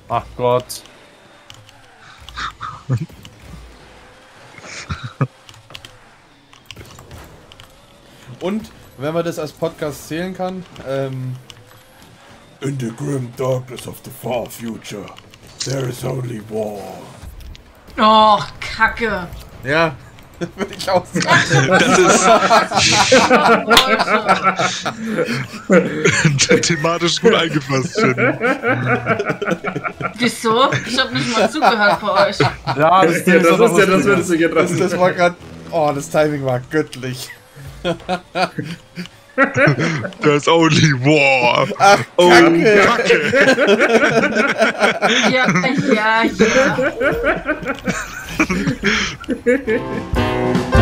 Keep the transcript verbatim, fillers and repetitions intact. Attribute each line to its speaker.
Speaker 1: Ach Gott. Und, wenn man das als Podcast zählen kann, ähm... In the grim darkness of the far future, there is only war.
Speaker 2: Oh, Kacke.
Speaker 1: Ja, würde ich auch sagen.
Speaker 3: Das ist thematisch gut eingefasst, Jenny.
Speaker 2: Wieso? Ich hab nicht mal zugehört bei euch.
Speaker 1: Ja, das,
Speaker 4: ja, das ist ja das, würdest du
Speaker 1: das, das war gerade... Oh, das Timing war göttlich.
Speaker 3: There's only war.
Speaker 1: Ach,
Speaker 3: oh,
Speaker 1: Kacke.
Speaker 3: Kacke.
Speaker 2: Ja, ja, ja.